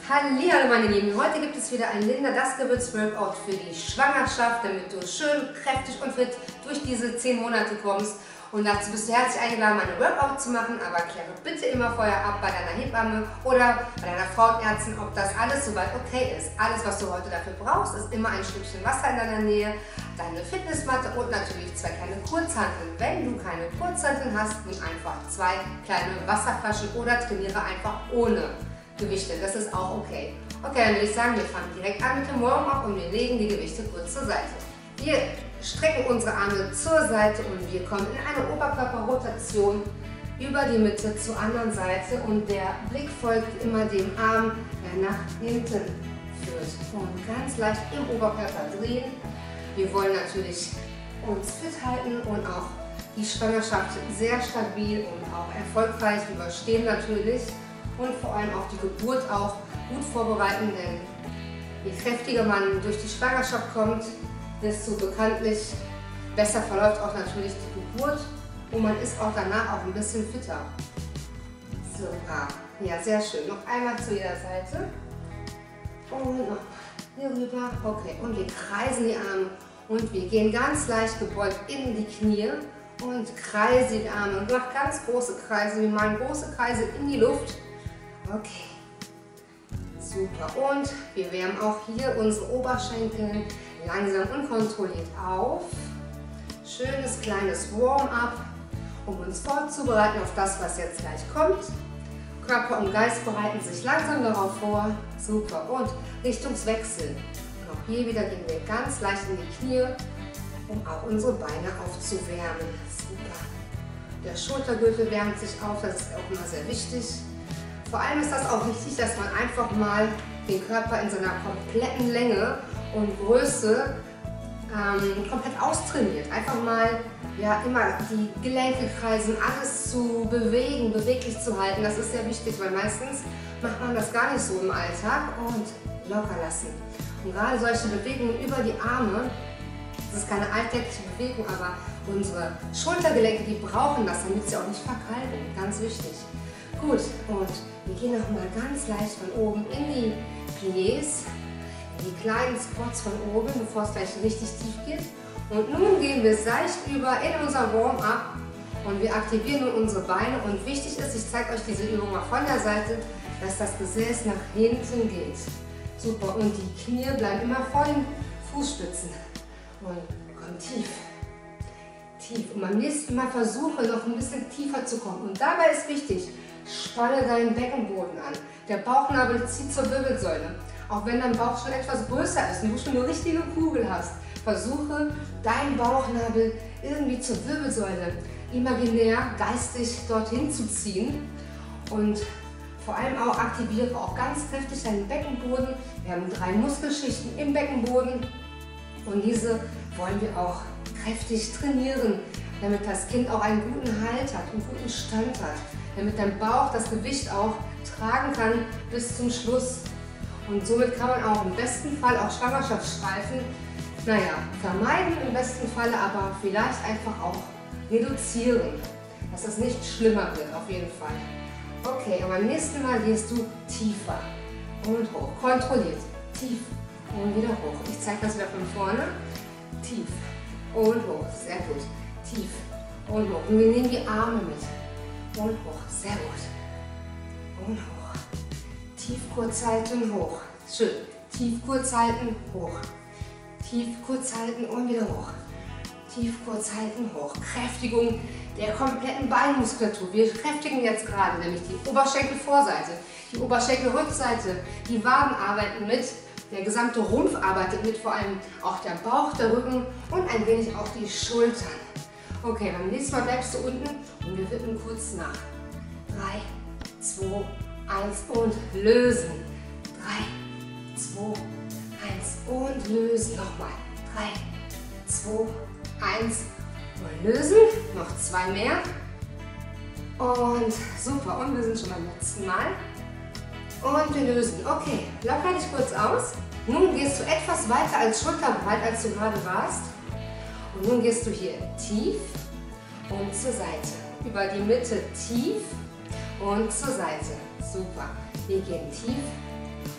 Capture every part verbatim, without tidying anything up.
Hallihallo meine Lieben, heute gibt es wieder ein Linda das Gewürz Workout für die Schwangerschaft, damit du schön kräftig und fit durch diese zehn Monate kommst. Und dazu bist du herzlich eingeladen, meine Workout zu machen, aber kläre bitte immer vorher ab bei deiner Hebamme oder bei deiner Frauenärztin, ob das alles soweit okay ist. Alles, was du heute dafür brauchst, ist immer ein Stückchen Wasser in deiner Nähe, deine Fitnessmatte und natürlich zwei kleine Kurzhanteln. Wenn du keine Kurzhanteln hast, nimm einfach zwei kleine Wasserflaschen oder trainiere einfach ohne Gewichte. Das ist auch okay. Okay, dann würde ich sagen, wir fangen direkt an mit dem Warm-up und wir legen die Gewichte kurz zur Seite. Wir strecken unsere Arme zur Seite und wir kommen in eine Oberkörperrotation über die Mitte zur anderen Seite und der Blick folgt immer dem Arm, der nach hinten führt. Und ganz leicht im Oberkörper drehen. Wir wollen natürlich uns fit halten und auch die Schwangerschaft sehr stabil und auch erfolgreich überstehen natürlich. Und vor allem auch die Geburt auch gut vorbereiten, denn je kräftiger man durch die Schwangerschaft kommt, desto bekanntlich besser verläuft auch natürlich die Geburt und man ist auch danach auch ein bisschen fitter. Super, ja sehr schön. Noch einmal zu jeder Seite und noch hier rüber. Okay, und wir kreisen die Arme und wir gehen ganz leicht gebeugt in die Knie und kreisen die Arme und mach ganz große Kreise. Wir malen große Kreise in die Luft. Okay, super. Und wir wärmen auch hier unsere Oberschenkel langsam und kontrolliert auf. Schönes kleines Warm-up, um uns vorzubereiten auf das, was jetzt gleich kommt. Körper und Geist bereiten sich langsam darauf vor. Super. Und Richtungswechsel. Und auch hier wieder gehen wir ganz leicht in die Knie, um auch unsere Beine aufzuwärmen. Super. Der Schultergürtel wärmt sich auf, das ist auch immer sehr wichtig. Vor allem ist das auch wichtig, dass man einfach mal den Körper in seiner kompletten Länge und Größe ähm, komplett austrainiert. Einfach mal ja, immer die Gelenke kreisen, alles zu bewegen, beweglich zu halten. Das ist sehr wichtig, weil meistens macht man das gar nicht so im Alltag und locker lassen. Und gerade solche Bewegungen über die Arme, das ist keine alltägliche Bewegung, aber unsere Schultergelenke, die brauchen das, damit sie auch nicht verkalken. Ganz wichtig. Gut, und wir gehen noch mal ganz leicht von oben in die Pliés, in die kleinen Squats von oben, bevor es gleich richtig tief geht. Und nun gehen wir seicht über in unser Warm-up und wir aktivieren nun unsere Beine. Und wichtig ist, ich zeige euch diese Übung mal von der Seite, dass das Gesäß nach hinten geht. Super, und die Knie bleiben immer vor den Fußspitzen. Und kommen tief. Tief. Und beim nächsten Mal versuche noch ein bisschen tiefer zu kommen. Und dabei ist wichtig, spanne deinen Beckenboden an. Der Bauchnabel zieht zur Wirbelsäule. Auch wenn dein Bauch schon etwas größer ist und du schon eine richtige Kugel hast, versuche deinen Bauchnabel irgendwie zur Wirbelsäule imaginär, geistig dorthin zu ziehen. Und vor allem auch aktiviere auch ganz kräftig deinen Beckenboden. Wir haben drei Muskelschichten im Beckenboden und diese wollen wir auch kräftig trainieren, damit das Kind auch einen guten Halt hat, einen guten Stand hat, damit dein Bauch das Gewicht auch tragen kann bis zum Schluss. Und somit kann man auch im besten Fall auch Schwangerschaftsstreifen, naja, vermeiden im besten Falle, aber vielleicht einfach auch reduzieren, dass es nicht schlimmer wird, auf jeden Fall. Okay, und beim nächsten Mal gehst du tiefer und hoch, kontrolliert, tief und wieder hoch. Ich zeige das wieder von vorne, tief und hoch, sehr gut, tief und hoch. Und wir nehmen die Arme mit. Und hoch, sehr gut. Und hoch. Tief kurz halten, hoch. Schön. Tief kurz halten, hoch. Tief kurz halten und wieder hoch. Tief kurz halten, hoch. Kräftigung der kompletten Beinmuskulatur. Wir kräftigen jetzt gerade nämlich die Oberschenkelvorseite, die Oberschenkelrückseite. Die Waden arbeiten mit, der gesamte Rumpf arbeitet mit, vor allem auch der Bauch, der Rücken und ein wenig auch die Schultern. Okay, beim nächsten Mal bleibst du unten und wir wippen kurz nach. drei, zwei, eins und lösen. drei, zwei, eins und lösen. Nochmal. drei, zwei, eins und lösen. Noch zwei mehr. Und super. Und wir sind schon beim letzten Mal. Und wir lösen. Okay, locker dich kurz aus. Nun gehst du etwas weiter als schulterbreit, als du gerade warst. Und nun gehst du hier tief und zur Seite. Über die Mitte tief und zur Seite. Super. Wir gehen tief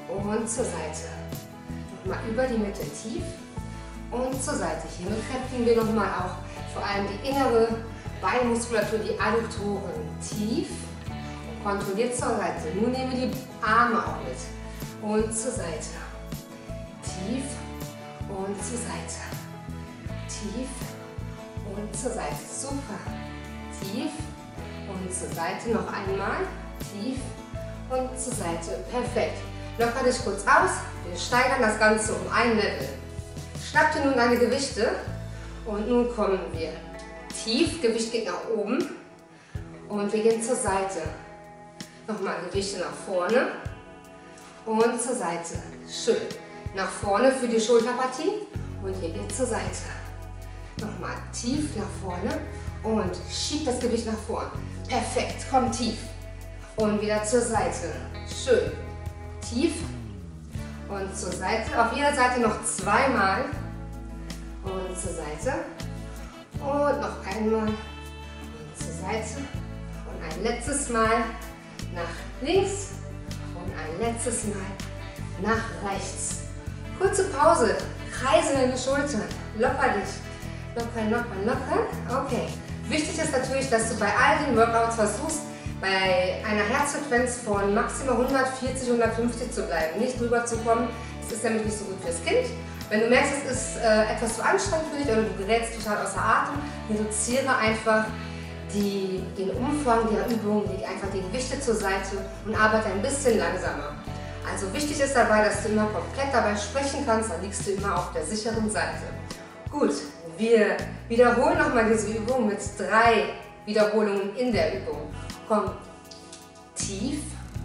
und zur Seite. Nochmal über die Mitte tief und zur Seite. Hiermit kräftigen wir nochmal auch vor allem die innere Beinmuskulatur, die Adduktoren tief und kontrolliert zur Seite. Nun nehmen wir die Arme auch mit und zur Seite. Tief und zur Seite. Tief und zur Seite. Super. Tief und zur Seite. Noch einmal. Tief und zur Seite. Perfekt. Locker dich kurz aus. Wir steigern das Ganze um ein Level. Schnapp dir nun deine Gewichte und nun kommen wir tief. Gewicht geht nach oben und wir gehen zur Seite. Nochmal Gewichte nach vorne und zur Seite. Schön. Nach vorne für die Schulterpartie und hier geht zur Seite. Nochmal tief nach vorne und schieb das Gewicht nach vorne. Perfekt, komm tief. Und wieder zur Seite. Schön. Tief und zur Seite. Auf jeder Seite noch zweimal. Und zur Seite. Und noch einmal. Und zur Seite. Und ein letztes Mal nach links. Und ein letztes Mal nach rechts. Kurze Pause. Kreise deine Schultern. Locker dich. Locker, locker, locker. Okay. Wichtig ist natürlich, dass du bei all den Workouts versuchst, bei einer Herzfrequenz von maximal hundertvierzig, hundertfünfzig zu bleiben. Nicht drüber zu kommen. Das ist nämlich nicht so gut fürs Kind. Wenn du merkst, es ist äh, etwas zu anstrengend für dich oder du gerätst total außer Atem, reduziere einfach die, den Umfang der Übung, leg einfach die Gewichte zur Seite und arbeite ein bisschen langsamer. Also wichtig ist dabei, dass du immer komplett dabei sprechen kannst, dann liegst du immer auf der sicheren Seite. Gut, wir wiederholen nochmal diese Übung mit drei Wiederholungen in der Übung. Komm, tief,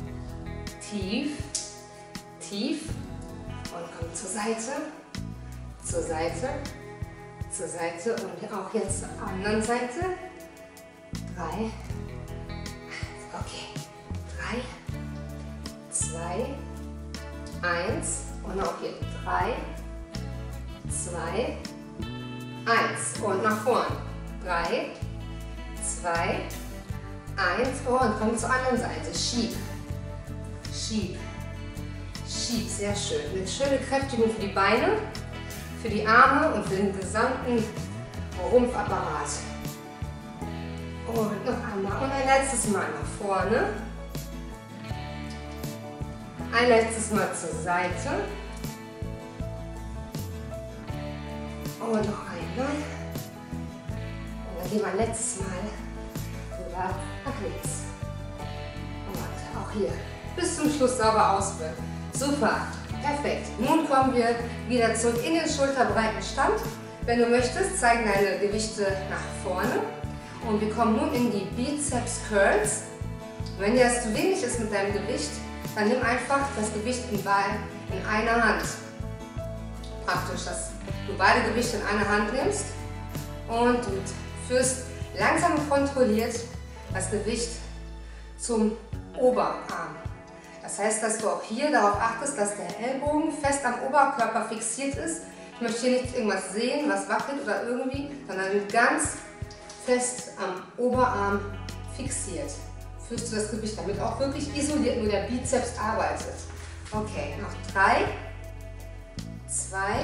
tief, tief und komm zur Seite, zur Seite, zur Seite und auch jetzt zur anderen Seite. Drei, okay, drei, zwei, eins und auch hier drei, zwei, eins und nach vorn. drei, zwei, eins und komm zur anderen Seite. Schieb, schieb, schieb. Sehr schön. Eine schöne Kräftigung für die Beine, für die Arme und für den gesamten Rumpfapparat. Und noch einmal und ein letztes Mal nach vorne. Ein letztes Mal zur Seite. Und noch einmal. Und dann gehen wir ein letztes Mal rüber nach links. Und auch hier bis zum Schluss sauber ausführen. Super, perfekt. Nun kommen wir wieder zurück in den schulterbreiten Stand. Wenn du möchtest, zeigen deine Gewichte nach vorne. Und wir kommen nun in die Bizeps Curls. Wenn dir das zu wenig ist mit deinem Gewicht, dann nimm einfach das Gewicht in, in einer Hand. Praktisch, dass du beide Gewichte in einer Hand nimmst und du führst langsam und kontrolliert das Gewicht zum Oberarm. Das heißt, dass du auch hier darauf achtest, dass der Ellbogen fest am Oberkörper fixiert ist. Ich möchte hier nicht irgendwas sehen, was wackelt oder irgendwie, sondern ganz fest am Oberarm fixiert. Führst du das Gewicht damit auch wirklich isoliert, nur der Bizeps arbeitet. Okay, noch drei, zwei,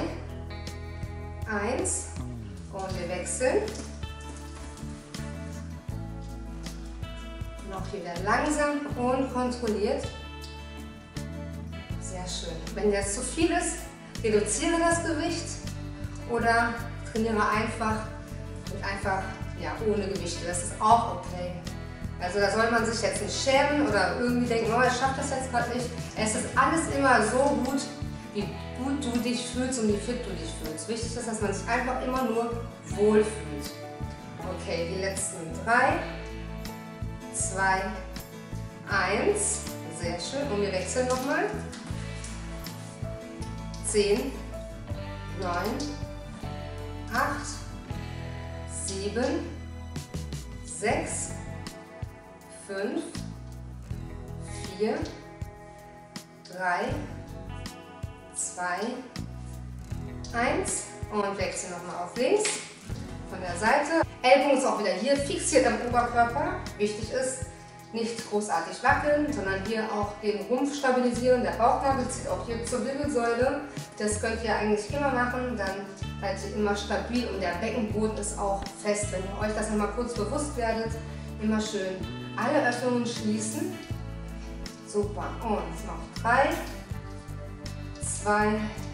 eins und wir wechseln. Noch wieder langsam und kontrolliert. Sehr schön. Wenn jetzt zu viel ist, reduziere das Gewicht oder trainiere einfach mit einfach ja, ohne Gewichte. Das ist auch okay. Also da soll man sich jetzt nicht schämen oder irgendwie denken, oh, er schafft das jetzt gerade nicht. Es ist alles immer so gut, wie gut du dich fühlst und wie fit du dich fühlst. Wichtig ist, dass man sich einfach immer nur wohlfühlt. Okay, die letzten drei, zwei, eins. Sehr schön. Und wir wechseln nochmal. zehn, neun, acht, sieben, sechs, fünf, vier, drei, zwei, eins und wechseln nochmal auf links von der Seite. Ellbogen ist auch wieder hier fixiert am Oberkörper. Wichtig ist, nicht großartig wackeln, sondern hier auch den Rumpf stabilisieren. Der Bauchnabel zieht auch hier zur Wirbelsäule. Das könnt ihr eigentlich immer machen, dann seid ihr immer stabil und der Beckenboden ist auch fest. Wenn ihr euch das einmal kurz bewusst werdet, immer schön alle Öffnungen schließen. Super. Und noch drei, zwei,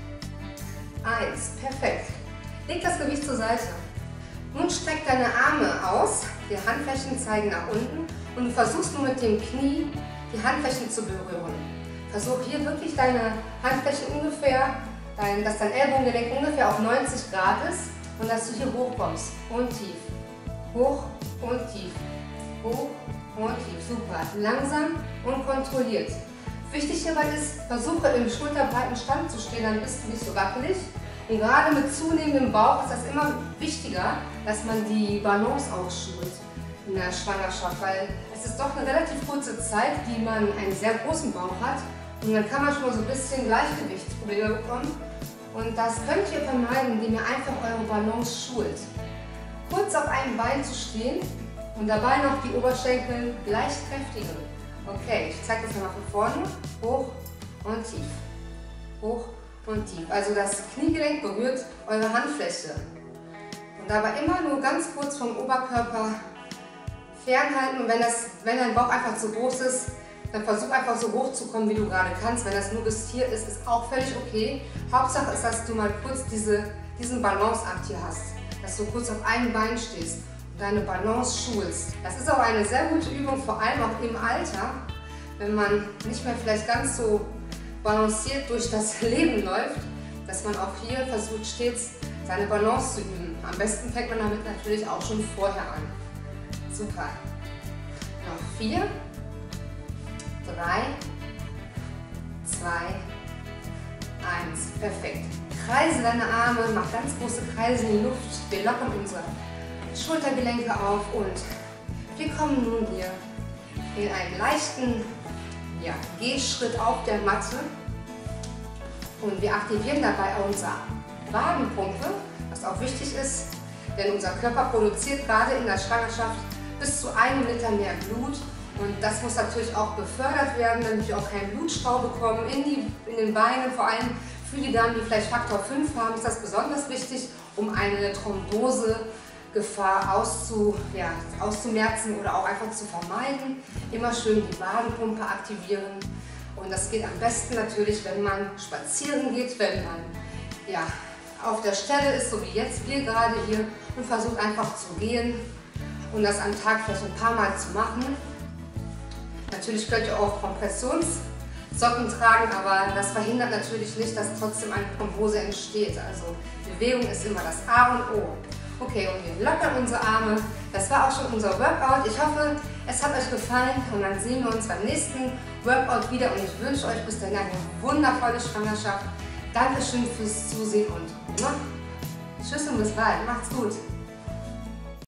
eins. Perfekt. Leg das Gewicht zur Seite. Nun streck deine Arme aus, die Handflächen zeigen nach unten und du versuchst nur mit dem Knie die Handflächen zu berühren. Versuch hier wirklich deine Handflächen ungefähr, dein, dass dein Ellbogengelenk ungefähr auf neunzig Grad ist und dass du hier hochkommst und tief, hoch und tief, hoch und tief. Super, langsam und kontrolliert. Wichtig hierbei ist, versuche im schulterbreiten Stand zu stehen, dann bist du nicht so wackelig. Und gerade mit zunehmendem Bauch ist das immer wichtiger, dass man die Balance auch schult in der Schwangerschaft, weil es ist doch eine relativ kurze Zeit, die man einen sehr großen Bauch hat und dann kann man schon mal so ein bisschen Gleichgewichtsprobleme bekommen und das könnt ihr vermeiden, indem ihr einfach eure Balance schult. Kurz auf einem Bein zu stehen und dabei noch die Oberschenkel gleich kräftigen. Okay, ich zeige das nochmal von vorne, hoch und tief, hoch und tief. Also das Kniegelenk berührt eure Handfläche. Und dabei immer nur ganz kurz vom Oberkörper fernhalten. Und wenn, das, wenn dein Bauch einfach zu groß ist, dann versuch einfach so hoch zu kommen, wie du gerade kannst. Wenn das nur bis hier ist, ist auch völlig okay. Hauptsache ist, dass du mal kurz diese, diesen Balanceakt hier hast. Dass du kurz auf einem Bein stehst und deine Balance schulst. Das ist auch eine sehr gute Übung, vor allem auch im Alter, wenn man nicht mehr vielleicht ganz so balanciert durch das Leben läuft, dass man auch hier versucht stets seine Balance zu üben. Am besten fängt man damit natürlich auch schon vorher an. Super. Noch vier, drei, zwei, eins. Perfekt. Kreise deine Arme, mach ganz große Kreise in die Luft. Wir lockern unsere Schultergelenke auf und wir kommen nun hier in einen leichten ja, Gehschritt auf der Matte und wir aktivieren dabei unsere Wadenpumpe, was auch wichtig ist, denn unser Körper produziert gerade in der Schwangerschaft bis zu einem Liter mehr Blut und das muss natürlich auch befördert werden, damit wir auch keinen Blutstau bekommen in, die, in den Beinen, vor allem für die Damen, die vielleicht Faktor fünf haben, ist das besonders wichtig, um eine Thrombose Gefahr auszu, ja, auszumerzen oder auch einfach zu vermeiden. Immer schön die Wadenpumpe aktivieren und das geht am besten natürlich, wenn man spazieren geht, wenn man ja, auf der Stelle ist, so wie jetzt wir gerade hier und versucht einfach zu gehen und das am Tag vielleicht ein paar Mal zu machen. Natürlich könnt ihr auch Kompressionssocken tragen, aber das verhindert natürlich nicht, dass trotzdem eine Thrombose entsteht. Also Bewegung ist immer das A und O. Okay, und wir lockern unsere Arme. Das war auch schon unser Workout. Ich hoffe, es hat euch gefallen und dann sehen wir uns beim nächsten Workout wieder und ich wünsche euch bis dahin eine wundervolle Schwangerschaft. Dankeschön fürs Zusehen und tschüss und bis bald. Macht's gut.